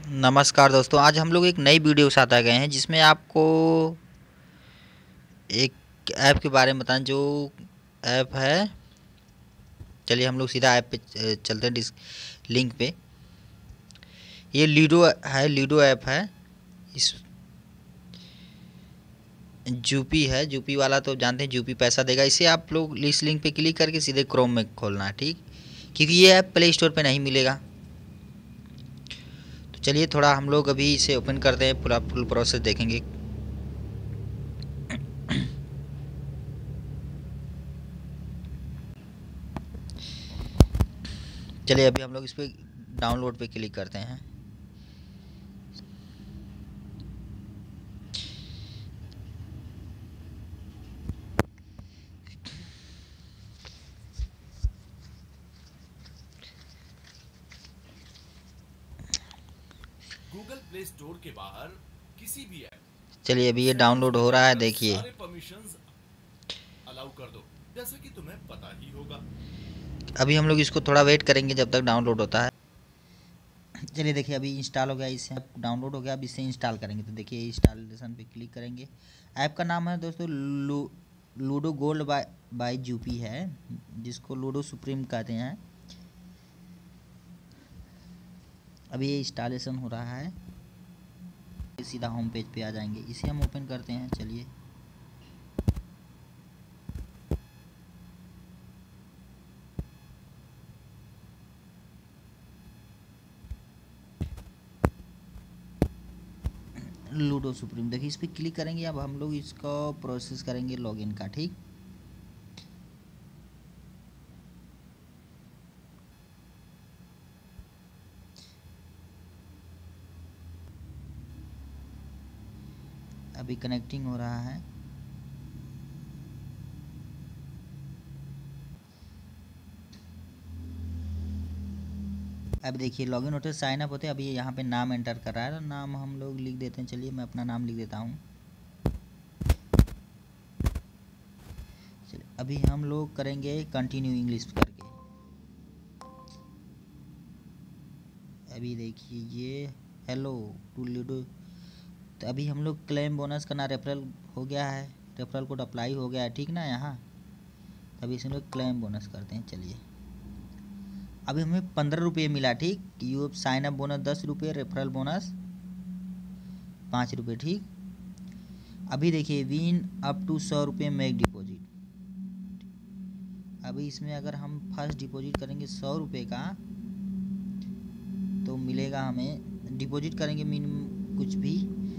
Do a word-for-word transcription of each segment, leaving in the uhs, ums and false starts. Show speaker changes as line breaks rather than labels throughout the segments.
नमस्कार दोस्तों, आज हम लोग एक नई वीडियो के साथ आ गए हैं जिसमें आपको एक ऐप के बारे में बताएं। जो ऐप है, चलिए हम लोग सीधा ऐप पे च- चलते हैं, डिस लिंक पे। ये लूडो है, लूडो ऐप है। इस जूपी है, जूपी वाला तो जानते हैं, जूपी पैसा देगा। इसे आप लोग इस लिंक पे क्लिक करके सीधे क्रोम में खोलना है, ठीक। क्योंकि ये ऐप प्ले स्टोर पे नहीं मिलेगा। तो चलिए थोड़ा हम लोग अभी इसे ओपन करते हैं, पूरा फुल प्रोसेस देखेंगे। चलिए अभी हम लोग इस पर डाउनलोड पे क्लिक करते हैं।
गूगल प्ले स्टोर के बाहर किसी भी ऐप,
चलिए अभी ये
सेटिंग्स
डाउनलोड
में
हो रहा है,
जाकर
देखिए।
सारे परमिशंस अलाउ कर दो, जैसा कि तुम्हें पता ही होगा।
अभी हम लोग इसको थोड़ा वेट करेंगे जब तक डाउनलोड होता है। चलिए देखिए अभी इंस्टॉल हो गया, इससे डाउनलोड हो गया। अब इसे इंस्टॉल करेंगे तो देखिए इंस्टॉलेशन पे क्लिक करेंगे। ऐप का नाम है दोस्तों लू ludo gold by by Zupee है, जिसको लूडो सुप्रीम कहते हैं। अभी ये इंस्टॉलेशन हो रहा है, सीधा होम पेज पे आ जाएंगे। इसे हम ओपन करते हैं। चलिए लूडो सुप्रीम, देखिए इस पर क्लिक करेंगे। अब हम लोग इसको प्रोसेस करेंगे लॉगिन का, ठीक। अभी कनेक्टिंग हो रहा है। अब देखिए लॉगिन होते साइन अप होते, अभी यहाँ पे नाम एंटर कर रहा है, तो नाम हम लोग लिख देते हैं। चलिए मैं अपना नाम लिख देता हूँ। चलिए अभी हम लोग करेंगे कंटिन्यू इंग्लिश करके। अभी देखिए ये हेलो टू लूडो, तो अभी हम लोग क्लेम बोनस करना, रेफरल हो गया है, रेफरल कोड अप्लाई हो गया है, ठीक ना। यहाँ अभी इसमें लोग क्लेम बोनस करते हैं। चलिए अभी हमें पंद्रह रुपये मिला, ठीक। यू साइन अप बोनस दस रुपये, रेफरल बोनस पाँच रुपये, ठीक। अभी देखिए विन अप टू सौ रुपये मेक डिपॉजिट। अभी इसमें अगर हम फर्स्ट डिपॉजिट करेंगे सौ रुपये का, तो मिलेगा हमें, डिपॉजिट करेंगे मिनिमम कुछ भी,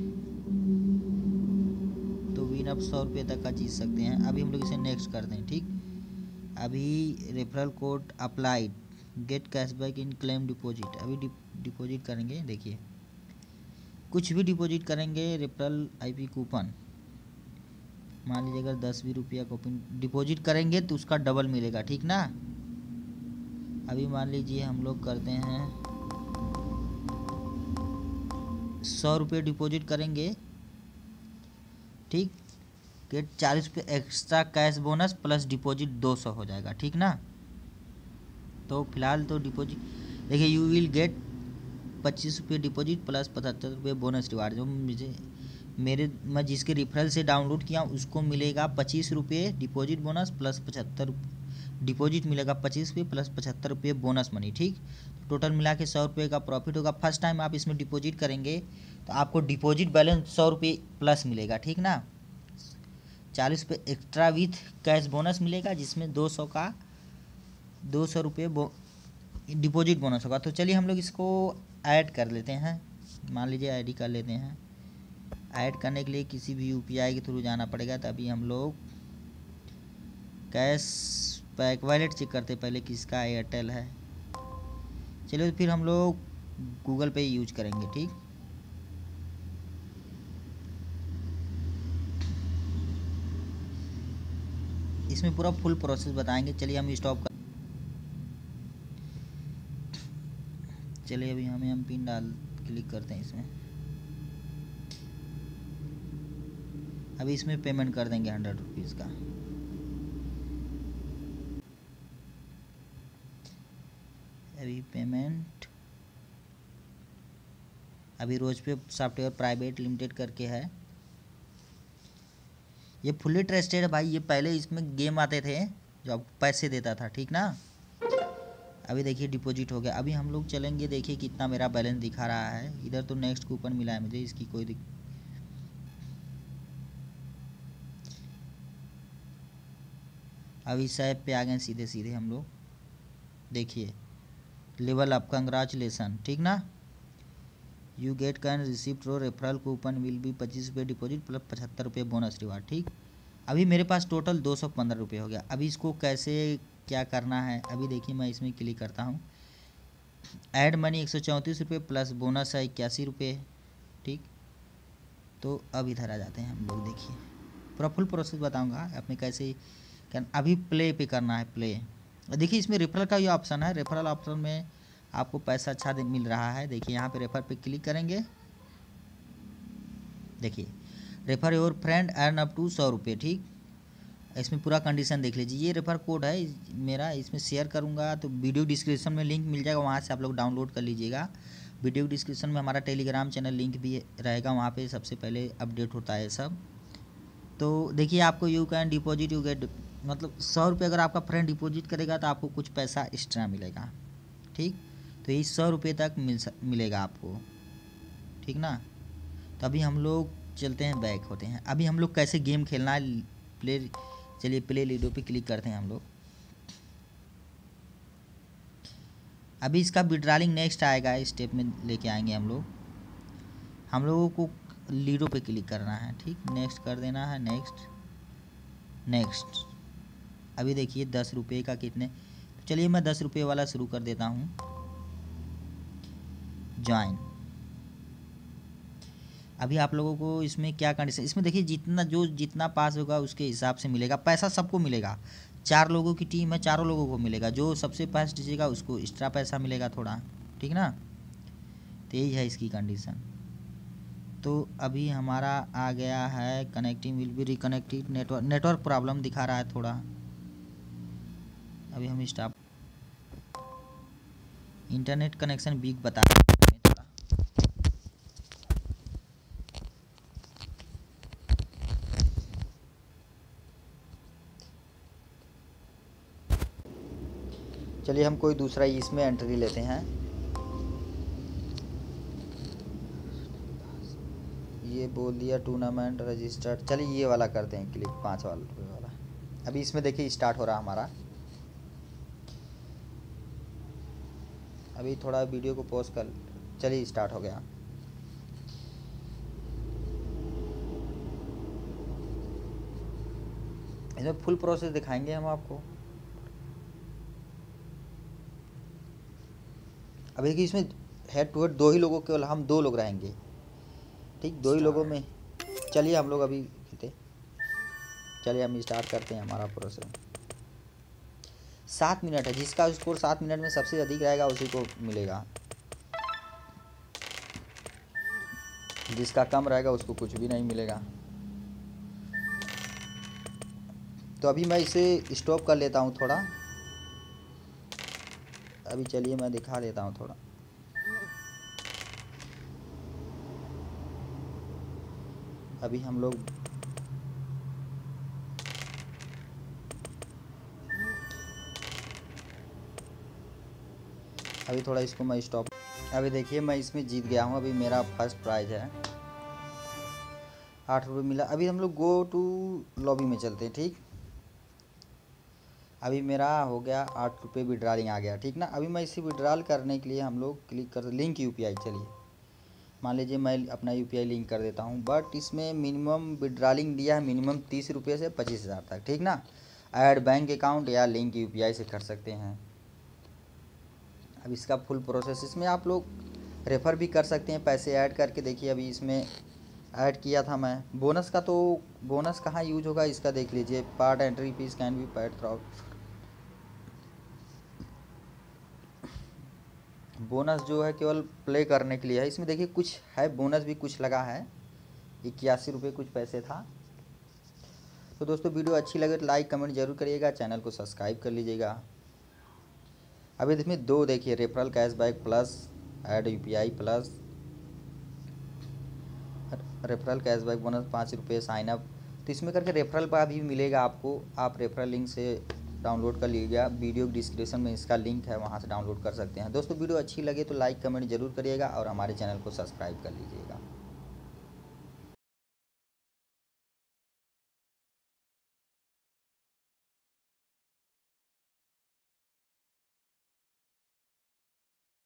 तो विन अप सौ रुपये तक का जीत सकते हैं। अभी हम लोग इसे नेक्स्ट करते हैं, ठीक। अभी referral code applied, get cashback in claim deposit. अभी डिपॉजिट करेंगे, देखिए कुछ भी डिपॉजिट करेंगे, रेफरल आईपी कूपन, मान लीजिए अगर दस भी रुपया कूपन डिपॉजिट करेंगे तो उसका डबल मिलेगा, ठीक ना। अभी मान लीजिए हम लोग करते हैं सौ रुपये डिपॉजिट करेंगे, ठीक। गेट चालीस रुपये extra cash bonus plus deposit दो सौ हो जाएगा, ठीक ना। तो फिलहाल तो डिपॉजिट देखिए, यू विल गेट पच्चीस रुपये डिपॉजिट प्लस पचहत्तर रुपये बोनस रिवार्ड। जो मुझे मेरे मैं जिसके रेफरल से डाउनलोड किया उसको मिलेगा पच्चीस रुपये डिपॉजिट बोनस प्लस पचहत्तर, डिपॉजिट मिलेगा पच्चीस रुपये प्लस पचहत्तर रुपये बोनस मनी, ठीक। टोटल मिला के सौ रुपये का प्रॉफिट होगा। फर्स्ट टाइम आप इसमें डिपॉजिट करेंगे तो आपको डिपॉजिट बैलेंस सौ रुपये प्लस मिलेगा, ठीक ना। चालीस रुपये एक्स्ट्रा विथ कैश बोनस मिलेगा, जिसमें दो सौ का दो सौ रुपये बो डिपॉजिट बोनस होगा। तो चलिए हम लोग इसको ऐड कर लेते हैं। मान लीजिए आईडी कर लेते हैं। ऐड करने के लिए किसी भी यूपीआई के थ्रू जाना पड़ेगा, तभी हम लोग कैश बैक वॉलेट चेक करते पहले किसका, एयरटेल है। चलिए तो फिर हम लोग गूगल पे यूज करेंगे, ठीक। इसमें पूरा फुल प्रोसेस बताएंगे। चलिए हम स्टॉप कर, चलिए अभी हमें हम पिन डाल क्लिक करते हैं इसमें। अभी इसमें पेमेंट कर देंगे हंड्रेड रुपीज़ का। अभी पेमेंट अभी रोज पे सॉफ्टवेयर प्राइवेट लिमिटेड करके है, ये फुल्ली ट्रस्टेड है भाई। ये पहले इसमें गेम आते थे जो आपको पैसे देता था, ठीक ना। अभी देखिए डिपॉजिट हो गया। अभी हम लोग चलेंगे, देखिए कितना मेरा बैलेंस दिखा रहा है। इधर तो नेक्स्ट कूपन मिला है मुझे, इसकी कोई दिक... अब इस ऐप पे आ गए सीधे सीधे हम लोग। देखिए लेवल अप, कंग्रेचुलेसन, ठीक ना। You get can receive pro referral coupon will be पच्चीस रुपये डिपॉजिट प्लस पचहत्तर रुपये बोनस रिवार्ड, ठीक। अभी मेरे पास टोटल दो सौ पंद्रह रुपये हो गया। अभी इसको कैसे क्या करना है, अभी देखिए मैं इसमें क्लिक करता हूँ। ऐड मनी एक सौ चौंतीस रुपये प्लस बोनस है इक्यासी रुपये, ठीक। तो अब इधर आ जाते हैं हम लोग। देखिए पूरा फुल प्रोसेस बताऊँगा आपने कैसे कर। अभी प्ले पे करना है, प्ले। देखिए इसमें रेफरल का ये ऑप्शन है, रेफरल ऑप्शन में आपको पैसा अच्छा मिल रहा है। देखिए यहाँ पे रेफर पे क्लिक करेंगे। देखिए refer your friend earn up to सौ रुपये, ठीक। इसमें पूरा कंडीशन देख लीजिए। ये रेफर कोड है मेरा, इसमें शेयर करूँगा तो वीडियो डिस्क्रिप्शन में लिंक मिल जाएगा, वहाँ से आप लोग डाउनलोड कर लीजिएगा। वीडियो डिस्क्रिप्शन में हमारा टेलीग्राम चैनल लिंक भी रहेगा, वहाँ पे सबसे पहले अपडेट होता है सब। तो देखिए आपको you can deposit you get, मतलब सौ रुपये अगर आपका फ्रेंड डिपॉजिट करेगा तो आपको कुछ पैसा एक्स्ट्रा मिलेगा, ठीक। तो ये सौ रुपये तक मिल मिलेगा आपको, ठीक ना। तो अभी हम लोग चलते हैं, बैक होते हैं। अभी हम लोग कैसे गेम खेलना है, प्ले, चलिए प्ले लीडो पे क्लिक करते हैं हम लोग। अभी इसका विड्रॉलिंग नेक्स्ट आएगा, इस स्टेप में लेके आएंगे हम लोग। हम लोगों को लीडो पे क्लिक करना है, ठीक। नेक्स्ट कर देना है, नेक्स्ट नेक्स्ट। अभी देखिए दस रुपये का कितने, तो चलिए मैं दस रुपये वाला शुरू कर देता हूँ। ज्वाइन। अभी आप लोगों को इसमें क्या कंडीशन, इसमें देखिए जितना जो जितना पास होगा उसके हिसाब से मिलेगा पैसा, सबको मिलेगा। चार लोगों की टीम है, चारों लोगों को मिलेगा। जो सबसे फास्ट दीजिएगा उसको एक्स्ट्रा पैसा मिलेगा थोड़ा, ठीक ना। तो यही है इसकी कंडीशन। तो अभी हमारा आ गया है connecting will be reconnected, network network problem दिखा रहा है थोड़ा। अभी हम स्टॉप, इंटरनेट कनेक्शन वीक बता रहा है थोड़ा। चलिए हम कोई दूसरा इसमें एंट्री लेते हैं। ये बोल दिया टूर्नामेंट रजिस्टर्ड, चलिए ये वाला करते हैं क्लिक, पाँच वाला वाला। अभी इसमें देखिए स्टार्ट हो रहा हमारा। अभी थोड़ा वीडियो को पॉज कर, चलिए स्टार्ट हो गया। इसमें फुल प्रोसेस दिखाएंगे हम आपको। अभी देखिए इसमें हेड टू हेड दो ही लोगों, केवल हम दो लोग रहेंगे, ठीक। दो ही लोगों में चलिए हम लोग अभी खेलते, चलिए हम स्टार्ट करते हैं हमारा प्रोसेस। सात मिनट है, जिसका स्कोर सात मिनट में सबसे अधिक रहेगा उसी को मिलेगा, जिसका कम रहेगा उसको कुछ भी नहीं मिलेगा। तो अभी मैं इसे स्टॉप कर लेता हूँ थोड़ा। अभी चलिए मैं दिखा देता हूँ थोड़ा। अभी हम लोग अभी थोड़ा इसको मैं स्टॉप। अभी देखिए मैं इसमें जीत गया हूँ। अभी मेरा फर्स्ट प्राइज है, आठ रुपये मिला। अभी हम लोग गो टू लॉबी में चलते हैं, ठीक। अभी मेरा हो गया आठ रुपये विड्रॉलिंग आ गया, ठीक ना। अभी मैं इसे विड्रॉल करने के लिए हम लोग क्लिक कर लिंक यूपीआई, चलिए मान लीजिए मैं अपना यूपीआई लिंक कर देता हूँ। बट इसमें मिनिमम विड्रॉलिंग दिया है मिनिमम तीस रुपये से पच्चीस हज़ार तक, ठीक ना। ऐड बैंक अकाउंट या लिंक यूपीआई से कर सकते हैं। अब इसका फुल प्रोसेस, इसमें आप लोग रेफ़र भी कर सकते हैं पैसे ऐड करके। देखिए अभी इसमें ऐड किया था मैं बोनस का, तो बोनस कहाँ यूज होगा इसका देख लीजिए। Part entry fees can be paid through, bonus जो है केवल प्ले करने के लिए है। इसमें देखिए कुछ है बोनस भी कुछ लगा है, इक्यासी रुपये कुछ पैसे था। तो दोस्तों वीडियो अच्छी लगे तो लाइक कमेंट जरूर करिएगा, चैनल को सब्सक्राइब कर लीजिएगा। अभी इसमें दो देखिए, referral cashback plus add UPI plus referral cashback bonus पाँच रुपये साइन अप, तो इसमें करके रेफरल का भी मिलेगा आपको। आप रेफरल लिंक से डाउनलोड कर लीजिएगा, वीडियो डिस्क्रिप्शन में इसका लिंक है, वहाँ से डाउनलोड कर सकते हैं। दोस्तों वीडियो अच्छी लगे तो लाइक कमेंट जरूर करिएगा और हमारे चैनल को सब्सक्राइब कर लीजिएगा।